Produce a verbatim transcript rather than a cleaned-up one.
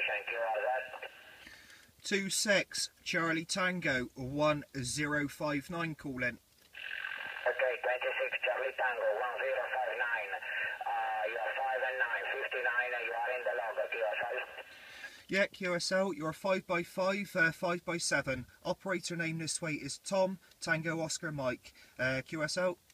information, Q R Z. two six Charlie Tango one zero five nine calling. Okay, twenty-six Charlie Tango one zero five nine. Uh, you are five and nine, fifty-nine, and you are in the log, Q S L. Yeah, Q S L, you're five by five, uh, five by seven. Operator name this way is Tom, Tango Oscar Mike. Uh, Q S L.